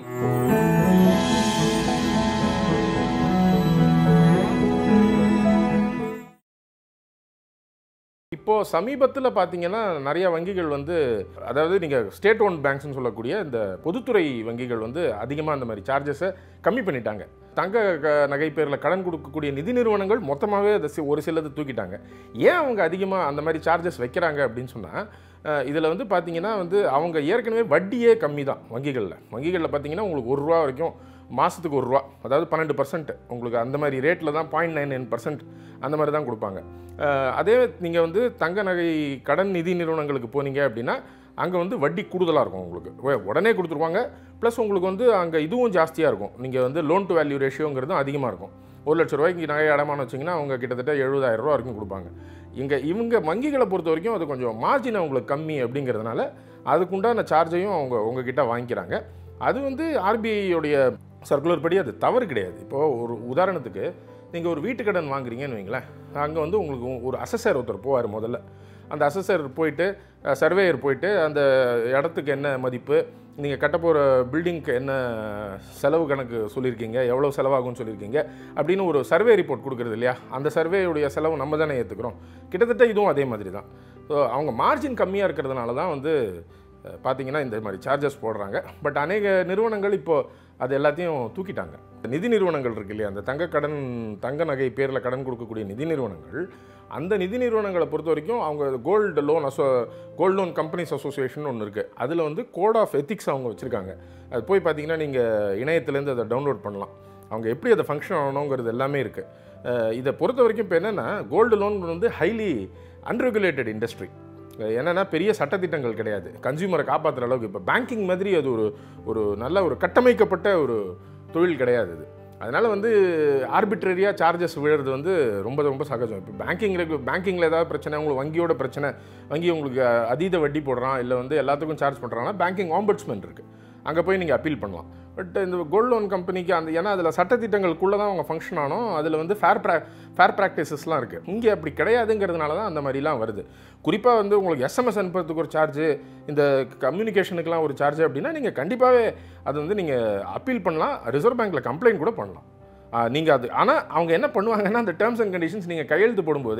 இப்போது சமீபத்தில் பார்த்தீங்கன்னா நிறைய வங்கிகள் வந்து, அதாவது நீங்கள் ஸ்டேட் ஓன் பேங்க்ஸ்னு சொல்லக்கூடிய இந்த பொதுத்துறை வங்கிகள் வந்து அதிகமாக அந்த மாதிரி சார்ஜஸை கம்மி பண்ணிட்டாங்க. தங்க நகை பேரில் கடன் கொடுக்கக்கூடிய நிதி நிறுவனங்கள் மொத்தமாகவே அதை ஒரு சிலது தூக்கிட்டாங்க. ஏன் அவங்க அதிகமாக அந்த மாதிரி சார்ஜஸ் வைக்கிறாங்க அப்படின்னு சொன்னால், இதில் வந்து பார்த்தீங்கன்னா வந்து அவங்க ஏற்கனவே வட்டியே கம்மி தான் வங்கிகளில் பார்த்தீங்கன்னா உங்களுக்கு ₹1 வரைக்கும் மாதத்துக்கு ₹1, அதாவது 12% உங்களுக்கு அந்த மாதிரி ரேட்டில் தான் 0.99% அந்த மாதிரி தான் கொடுப்பாங்க. அதே நீங்கள் வந்து தங்க நகை கடன் நிதி நிறுவனங்களுக்கு போனீங்க அப்படின்னா அங்கே வந்து வட்டி கூடுதலாக இருக்கும். உங்களுக்கு உடனே கொடுத்துருவாங்க. ப்ளஸ் உங்களுக்கு வந்து அங்கே இதுவும் ஜாஸ்தியாக இருக்கும். நீங்கள் வந்து லோன் டு வேல்யூ ரேஷியோங்கிறதும் அதிகமாக இருக்கும். ₹1,00,000 நகை அடமானம் வச்சிங்கன்னா அவங்க கிட்டத்தட்ட ₹70,000 வரைக்கும் கொடுப்பாங்க. இவங்க வங்கிகளை பொறுத்த வரைக்கும் அது கொஞ்சம் மார்ஜின் அவங்களுக்கு கம்மி அப்படிங்கிறதுனால அதுக்குண்டான சார்ஜையும் அவங்க உங்ககிட்ட வாங்கிக்கிறாங்க. அது வந்து ஆர்பிஐயோடைய சர்க்குலர் படி அது தவறு கிடையாது. இப்போது ஒரு உதாரணத்துக்கு நீங்கள் ஒரு வீட்டு கடன் வாங்குறீங்கன்னு வைங்களேன், அங்கே வந்து உங்களுக்கு ஒரு அசஸர் ஒருத்தர் போவார். முதல்ல அந்த அசஸர் போயிட்டு, சர்வேயர் போயிட்டு அந்த இடத்துக்கு என்ன மதிப்பு, நீங்கள் கட்ட போகிற பில்டிங்க்கு என்ன செலவு கணக்கு சொல்லியிருக்கீங்க, எவ்வளோ செலவாகும்னு சொல்லியிருக்கீங்க அப்படின்னு ஒரு சர்வே ரிப்போர்ட் கொடுக்குறது இல்லையா? அந்த சர்வேயுடைய செலவு நம்ம தானே ஏற்றுக்கிறோம். கிட்டத்தட்ட இதுவும் அதே மாதிரி தான். ஸோ அவங்க மார்ஜின் கம்மியாக இருக்கிறதுனால தான் வந்து பார்த்தீங்கன்னா இந்த மாதிரி சார்ஜஸ் போடுறாங்க. பட் அநேக நிறுவனங்கள் இப்போது அது எல்லாத்தையும் தூக்கிட்டாங்க. நிதி நிறுவனங்கள் இருக்கு இல்லையா, அந்த தங்க நகை பேரில் கடன் கொடுக்கக்கூடிய நிதி நிறுவனங்கள், அந்த நிதி நிறுவனங்களை பொறுத்த வரைக்கும் அவங்க கோல்டு லோன் கம்பெனிஸ் அசோசியேஷன் ஒன்று இருக்குது. அதில் வந்து கோட் ஆஃப் எத்திக்ஸ் அவங்க வச்சுருக்காங்க. அது போய் பார்த்தீங்கன்னா நீங்கள் இணையத்துலேருந்து அதை டவுன்லோட் பண்ணலாம். அவங்க எப்படி அதை ஃபங்க்ஷன் ஆகணுங்கிறது எல்லாமே இருக்குது. இதை பொறுத்த வரைக்கும் இப்போ என்னென்னா, கோல்டு லோன் வந்து ஹைலி அன்ரெகுலேட்டட் இண்டஸ்ட்ரி. என்னென்னா பெரிய சட்டத்திட்டங்கள் கிடையாது, கன்சியூமரை காப்பாற்றுற அளவுக்கு. இப்போ பேங்கிங் மாதிரி அது ஒரு நல்ல ஒரு கட்டமைக்கப்பட்ட ஒரு தொழில் கிடையாது இது. அதனால் வந்து ஆர்பிட்ரரியாக சார்ஜஸ் விழுறது வந்து ரொம்ப ரொம்ப சகஜம். இப்போ பேங்கிங்கில் ஏதாவது பிரச்சனை, உங்களுக்கு வங்கியோட பிரச்சனை, வங்கி உங்களுக்கு அதீத வட்டி போடுறான், இல்லை வந்து எல்லாத்துக்கும் சார்ஜ் பண்ணுறாங்கன்னா பேங்கிங் ஆம்பட்ஸ்மேன் இருக்குது, அங்கே போய் நீங்கள் அப்பீல் பண்ணலாம். பட் இந்த கோல்டு லோன் கம்பெனிக்கு ஏன்னா அதில் சட்டத்திட்டங்களுக்குள்ளே தான் அவங்க ஃபங்க்ஷன் ஆனோம். அதில் வந்து ஃபேர் ப்ராக்டிசஸ்லாம் இருக்குது. இங்கே அப்படி கிடையாதுங்கிறதுனால தான் அந்த மாதிரிலாம் வருது. குறிப்பாக வந்து உங்களுக்கு எஸ்எம்எஸ் அனுப்புறதுக்கு ஒரு சார்ஜு, இந்த கம்யூனிகேஷனுக்கெலாம் ஒரு சார்ஜு அப்படின்னா நீங்கள் கண்டிப்பாகவே அது வந்து நீங்கள் அப்பீல் பண்ணலாம், ரிசர்வ் பேங்க்கில் கம்ப்ளைண்ட் கூட பண்ணலாம். நீங்கள் அது ஆனால் அவங்க என்ன பண்ணுவாங்கன்னா, அந்த டேர்ம்ஸ் அண்ட் கண்டிஷன்ஸ் நீங்கள் கையெழுத்து போடும்போது,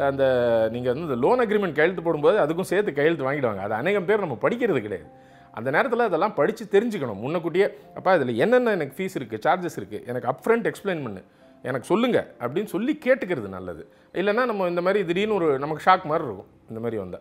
நீங்கள் வந்து இந்த லோன் அக்ரிமெண்ட் கையெழுத்து போடும்போது அதுக்கும் சேர்த்து கையெழுத்து வாங்கிடுவாங்க. அது அநேகம் பேர் நம்ம படிக்கிறது கிடையாது. அந்த நேரத்தில் அதெல்லாம் படித்து தெரிஞ்சுக்கணும் முன்னக்கூட்டியே. அப்போ இதில் என்னென்ன எனக்கு ஃபீஸ் இருக்குது, சார்ஜஸ் இருக்குது, எனக்கு அப்ஃப்ரண்ட் எக்ஸ்பிளைன் பண்ணு, எனக்கு சொல்லுங்கள் அப்படின்னு சொல்லி கேட்டுக்கிறது நல்லது. இல்லைன்னா நம்ம இந்த மாதிரி திடீர்னு நமக்கு ஷாக் மாதிரி இருக்கும் இந்த மாதிரி வந்தால்.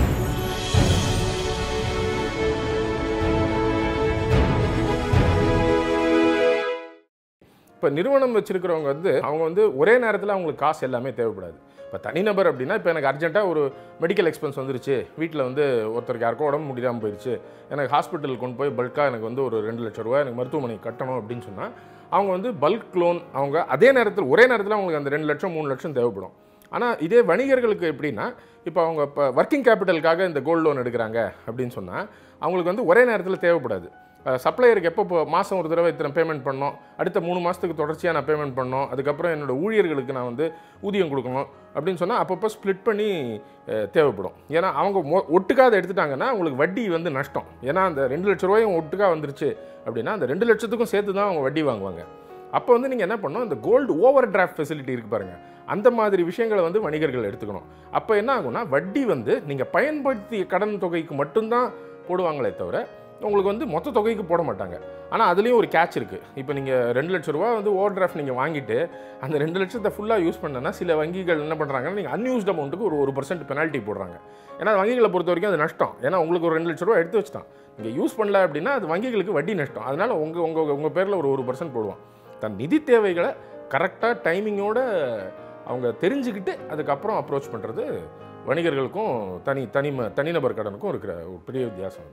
இப்போ நிறுவனம் வச்சுருக்கிறவங்க வந்து அவங்க வந்து ஒரே நேரத்தில் அவங்களுக்கு காசு எல்லாமே தேவைப்படாது. இப்போ தனிநபர் அப்படின்னா, இப்போ எனக்கு அர்ஜென்ட்டாக ஒரு மெடிக்கல் எக்ஸ்பென்ஸ் வந்துருச்சு, வீட்டில் வந்து ஒருத்தருக்கு யாருக்கோ உடம்பு முடியாமல் போயிடுச்சு, எனக்கு ஹாஸ்பிட்டலுக்கு கொண்டு போய் பல்காக எனக்கு வந்து ஒரு ₹2,00,000 எனக்கு மருத்துவமனை கட்டணும் அப்படின்னு சொன்னால் அவங்க வந்து பல்க் லோன் அவங்க ஒரே நேரத்தில் அவங்களுக்கு அந்த 2 லட்சம் 3 லட்சம் தேவைப்படும். ஆனால் இதே வணிகர்களுக்கு எப்படின்னா, இப்போ அவங்க ஒர்க்கிங் கேபிட்டலுக்காக இந்த கோல்டு லோன் எடுக்கிறாங்க அப்படின்னு சொன்னால் அவங்களுக்கு வந்து ஒரே நேரத்தில் தேவைப்படாது. சப்ளையருக்கு எப்போ மாதம் ஒரு தடவை இத்தனை பேமெண்ட் பண்ணோம், அடுத்த 3 மாதத்துக்கு தொடர்ச்சியாக நான் பேமெண்ட் பண்ணோம், அதுக்கப்புறம் என்னோடய ஊழியர்களுக்கு நான் வந்து ஊதியம் கொடுக்கணும் அப்படின்னு சொன்னால் அப்பப்போ ஸ்ப்ளிட் பண்ணி தேவைப்படும். ஏன்னா அவங்க ஒட்டுக்காக அதை எடுத்துட்டாங்கன்னா அவங்களுக்கு வட்டி வந்து நஷ்டம். ஏன்னா அந்த ₹2,00,000 ஒட்டுக்காக வந்துருச்சு அப்படின்னா அந்த 2 லட்சத்துக்கும் சேர்த்து தான் அவங்க வட்டி வாங்குவாங்க. அப்போ வந்து நீங்கள் என்ன பண்ணணும், இந்த கோல்டு ஓவர் டிராஃப்ட் ஃபெசிலிட்டி இருக்குது பாருங்கள், அந்த மாதிரி விஷயங்களை வந்து வணிகர்கள் எடுத்துக்கணும். அப்போ என்ன ஆகும்னா, வட்டி வந்து நீங்கள் பயன்படுத்திய கடன் தொகைக்கு மட்டும்தான் போடுவாங்களே தவிர உங்களுக்கு வந்து மொத்த தொகைக்கு போட மாட்டாங்க. ஆனால் அதுலேயும் ஒரு கேட்ச் இருக்குது. இப்போ நீங்கள் ₹2,00,000 வந்து ஓவர் டிராஃப்ட் நீங்கள் வாங்கிட்டு அந்த 2 லட்சத்தை ஃபுல்லாக யூஸ் பண்ணனா சில வங்கிகள் என்ன பண்ணுறாங்கன்னா, நீங்கள் அன்யூஸ்ட் அமௌண்ட்டுக்கு ஒரு 1% பெனால்ட்டி போடுறாங்க. ஏன்னா வங்கிகளை பொறுத்த வரைக்கும் அது நஷ்டம். ஏன்னா உங்களுக்கு ஒரு ₹2,00,000 எடுத்து வச்சுட்டான், நீங்கள் யூஸ் பண்ணல அப்படின்னா அது வங்கிகளுக்கு வட்டி நஷ்டம். அதனால் உங்கள் பேரில் ஒரு 1% போடுவான். தன் நிதி தேவைகளை கரெக்டாக டைமிங்கோடு அவங்க தெரிஞ்சுக்கிட்டு அதுக்கப்புறம் அப்ரோச் பண்ணுறது வணிகர்களுக்கும் தனிநபர் கடனுக்கும் இருக்கிற ஒரு பெரிய வித்தியாசம்.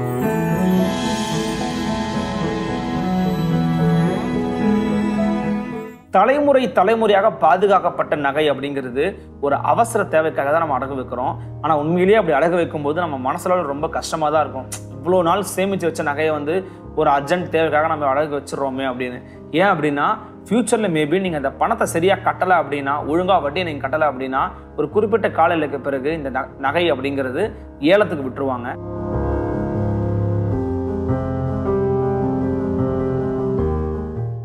தலைமுறையாக பாதுகாக்கப்பட்ட நகை அப்படிங்கிறது ஒரு அவசர தேவைக்காக தான் நம்ம அடகு வைக்கிறோம். ஆனால் உண்மையிலேயே அப்படி அடகு வைக்கும்போது நம்ம மனசுல ரொம்ப கஷ்டமாக தான் இருக்கும். இவ்வளோ நாள் சேமித்து வச்ச நகையை வந்து ஒரு அர்ஜென்ட் தேவைக்காக நம்ம அடகு வச்சிடறோமே அப்படின்னு. ஏன் அப்படின்னா, ஃபியூச்சரில் மேபி நீங்கள் அந்த பணத்தை சரியாக கட்டலை அப்படின்னா, ஒழுங்காக வட்டியை நீங்கள் கட்டலை அப்படின்னா, ஒரு குறிப்பிட்ட கால எல்லைக்கு பிறகு இந்த நகை அப்படிங்கிறது ஏலத்துக்கு விட்டுருவாங்க.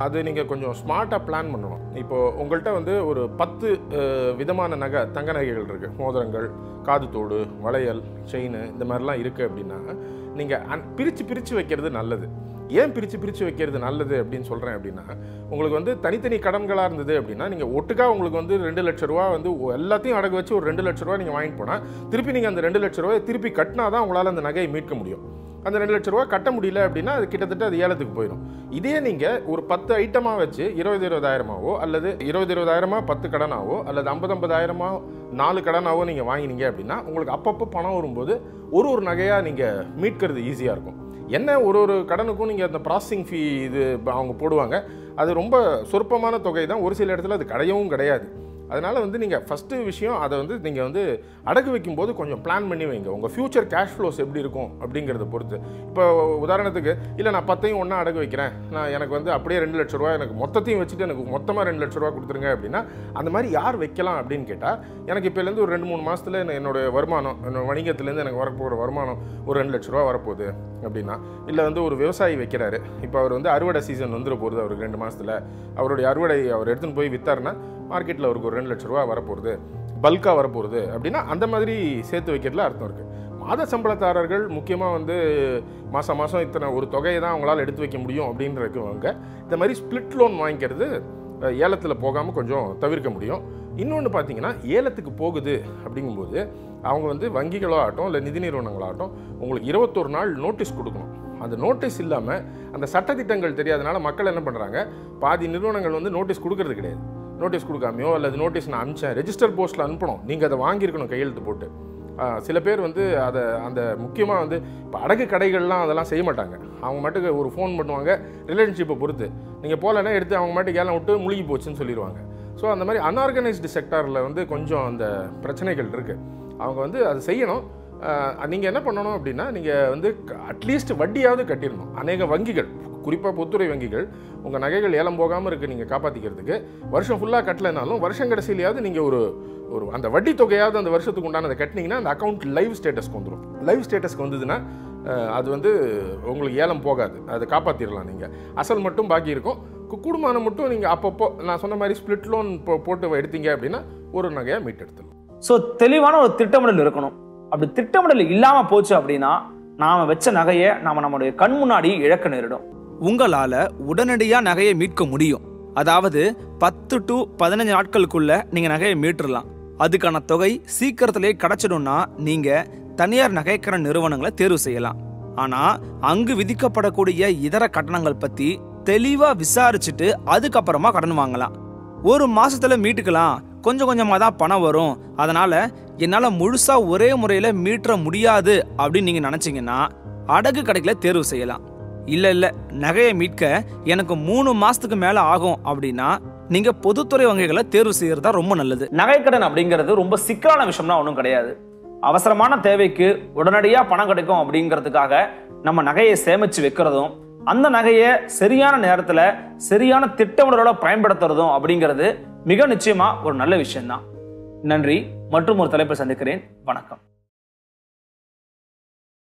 அது நீங்கள் கொஞ்சம் ஸ்மார்ட்டாக பிளான் பண்ணணும். இப்போது உங்கள்கிட்ட வந்து ஒரு 10 விதமான தங்க நகைகள் இருக்குது, மோதிரங்கள், காது தோடு, வளையல், செயின், இந்த மாதிரிலாம் இருக்குது அப்படின்னா நீங்கள் பிரித்து வைக்கிறது நல்லது. ஏன் பிரித்து வைக்கிறது நல்லது அப்படின்னு சொல்கிறேன் அப்படின்னா, உங்களுக்கு வந்து தனித்தனி கடன்களாக இருந்தது அப்படின்னா நீங்கள் ஒட்டுக்கா உங்களுக்கு வந்து 2 லட்ச ரூபா வந்து எல்லாத்தையும் அடகு வச்சு ஒரு 2 லட்ச ரூபா நீங்கள் வாங்கிட்டு போனால் திருப்பி நீங்கள் அந்த 2 லட்ச ரூபாயை திருப்பி கட்டினா தான் உங்களால் அந்த நகையை மீட்க முடியும். அந்த 2 லட்ச ரூபா கட்ட முடியல அப்படின்னா அது கிட்டத்தட்ட அது ஏலத்துக்கு போயிடும். இதே நீங்கள் ஒரு 10 ஐட்டமாக வச்சு 20,000 அல்லது 20,000 10 கடனாவோ அல்லது 50,000 4 கடனாவோ நீங்கள் வாங்கினீங்க அப்படின்னா உங்களுக்கு அப்பப்போ பணம் வரும்போது ஒரு நகையாக நீங்கள் மீட்கிறது ஈஸியாக இருக்கும். என்ன ஒரு கடனுக்கும் நீங்கள் அந்த ப்ராசஸிங் ஃபீ இது அவங்க போடுவாங்க, அது ரொம்ப சொற்பமான தொகை தான், ஒரு சில இடத்துல அது கிடையவும் கிடையாது. அதனால் வந்து நீங்கள் ஃபஸ்ட்டு விஷயம் அதை வந்து நீங்கள் வந்து அடகு வைக்கும்போது கொஞ்சம் பிளான் பண்ணி வைங்க. உங்கள் ஃப்யூச்சர் கேஷ் ஃப்ளோஸ் எப்படி இருக்கும் அப்படிங்கிறத பொறுத்து. இப்போ உதாரணத்துக்கு இல்லை நான் 10ஐயும் ஒன்றா அடகு வைக்கிறேன், எனக்கு வந்து அப்படியே 2 லட்ச ரூபா எனக்கு மொத்தத்தையும் வச்சுட்டு எனக்கு மொத்தமாக 2 லட்ச ரூபா கொடுத்துருங்க அப்படின்னா அந்த மாதிரி யார் வைக்கலாம் அப்படின்னு கேட்டால், எனக்கு இப்போலேருந்து ஒரு 2-3 மாதத்தில் என்னோடய வருமானம், என்னோடய வணிகத்துலேருந்து எனக்கு வரப்போகிற வருமானம் ஒரு 2 லட்ச ரூபா வரப்போகுது அப்படின்னா, இல்லை வந்து ஒரு விவசாயி வைக்கிறாரு, இப்போ அவர் வந்து அறுவடை சீசன் வந்துட போகுது, அவருக்கு 2 மாதத்தில் அவருடைய அறுவடை அவர் எடுத்துன்னு போய் விற்றாருன்னா மார்க்கெட்டில் அவருக்கு ஒரு 2 லட்ச ரூபா வரப்போகுது, பல்காக வரப்போகுது அப்படின்னா அந்த மாதிரி சேர்த்து வைக்கிறதுல அர்த்தம் இருக்குது. மாத சம்பளத்தாரர்கள் முக்கியமாக வந்து மாதம் இத்தனை ஒரு தொகையை தான் அவங்களால் எடுத்து வைக்க முடியும் அப்படின்றவங்க இந்த மாதிரி ஸ்பிளிட் லோன் வாங்கிக்கிறது ஏலத்தில் போகாமல் கொஞ்சம் தவிர்க்க முடியும். இன்னொன்று பார்த்தீங்கன்னா, ஏலத்துக்கு போகுது அப்படிங்கும்போது அவங்க வந்து வங்கிகளோ ஆகட்டும் இல்லை நிதி நிறுவனங்களாகட்டும் உங்களுக்கு 21 நாள் நோட்டீஸ் கொடுக்கணும். அந்த நோட்டீஸ் இல்லாமல் அந்த சட்டத்திட்டங்கள் தெரியாதனால மக்கள் என்ன பண்ணுறாங்க, பாதி நிறுவனங்கள் வந்து நோட்டீஸ் கொடுக்கறது கிடையாது. நோட்டீஸ் கொடுக்காமையோ அல்லது நோட்டீஸ் நான் அனுப்பிச்சேன், ரெஜிஸ்டர் போஸ்ட்டில் அனுப்பணும், நீங்கள் அதை வாங்கியிருக்கணும் கையெழுத்து போட்டு. சில பேர் வந்து அதை அந்த முக்கியமாக வந்து இப்போ அடகு கடைகள்லாம் அதெல்லாம் செய்ய மாட்டாங்க. அவங்க மட்டுக்கு ஒரு ஃபோன் பண்ணுவாங்க, ரிலேஷன்ஷிப்பை பொறுத்து நீங்கள் போகலன்னா எடுத்து அவங்க மட்டுக்கு ஏலம் விட்டு முழுகி போச்சுன்னு சொல்லிடுவாங்க. ஸோ அந்த மாதிரி அன்ஆர்கனைஸ்டு செக்டாரில் வந்து கொஞ்சம் அந்த பிரச்சனைகள் இருக்குது. அவங்க வந்து அது செய்யணும். நீங்கள் என்ன பண்ணணும் அப்படின்னா, நீங்கள் வந்து அட்லீஸ்ட் வட்டியாவது கட்டிடணும். அநேக வங்கிகள், குறிப்பாக பொதுத்துறை வங்கிகள் உங்கள் நகைகள் ஏலம் போகாமல் இருக்குது நீங்கள் காப்பாற்றிக்கிறதுக்கு வருஷம் ஃபுல்லாக கட்டலைனாலும் வருஷம் கடைசியிலையாவது நீங்கள் ஒரு அந்த வட்டி தொகையாவது அந்த வருஷத்துக்கு உண்டானதை கட்டினீங்கன்னா அந்த அக்கௌண்ட் லைவ் ஸ்டேட்டஸ்க்கு வந்துடும். லைவ் ஸ்டேட்டஸ்க்கு வந்ததுன்னா அது வந்து உங்களுக்கு ஏலம் போகாது, அதை காப்பாற்றிடலாம். நீங்கள் அசல் மட்டும் பாக்கி இருக்கும், கூடுமானம் மட்டும் நீங்கள் அப்பப்போ நான் சொன்ன மாதிரி ஸ்பிளிட் லோன் போட்டு எடுத்தீங்க அப்படின்னா ஒரு நகையாக மீட்டெடுத்துடலாம். ஸோ தெளிவான ஒரு திட்டமிடல் இருக்கணும். அப்படி திட்டமிடல் இல்லாமல் போச்சு அப்படின்னா நாம் வச்ச நகையை நாம் நம்முடைய கண் முன்னாடி இழக்க நேரிடும். உங்களால உடனடியா நகையை மீட்க முடியும். அதாவது 10 to 15 நாட்களுக்குள்ள நீங்க நகையை மீட்டுறலாம். அதுக்கான தொகை சீக்கிரத்திலே கிடைச்சிடும்னா நீங்க தனியார் நகைக்கடன் நிறுவனங்களை தேர்வு செய்யலாம். ஆனா அங்கு விதிக்கப்படக்கூடிய இதர கட்டணங்கள் பத்தி தெளிவா விசாரிச்சுட்டு அதுக்கப்புறமா கடன் வாங்கலாம். ஒரு மாசத்துல மீட்டுக்கலாம், கொஞ்சம் கொஞ்சமா தான் பணம் வரும், அதனால என்னால முழுசா ஒரே முறையில மீட்ட முடியாது அப்படின்னு நீங்க நினைச்சீங்கன்னா அடகு கடைகளை தேர்வு செய்யலாம். இல்ல நகையை மீட்க எனக்கு 3 மாசத்துக்கு மேல ஆகும் அப்படின்னா நீங்க பொதுத்துறை வங்கிகளை தேர்வு செய்யறதா ரொம்ப நல்லது. நகைக்கடன் அப்படிங்கிறது ரொம்ப சிக்கலான விஷயம்னா ஒன்றும் கிடையாது. அவசரமான தேவைக்கு உடனடியா பணம் கிடைக்கும் அப்படிங்கிறதுக்காக நம்ம நகையை சேமிச்சு வைக்கிறதும் அந்த நகையை சரியான நேரத்துல சரியான திட்டமிடலோட பயன்படுத்துறதும் அப்படிங்கிறது மிக நிச்சயமா ஒரு நல்ல விஷயம்தான். நன்றி. மற்றும் ஒரு தலைப்பை சந்திக்கிறேன். வணக்கம்.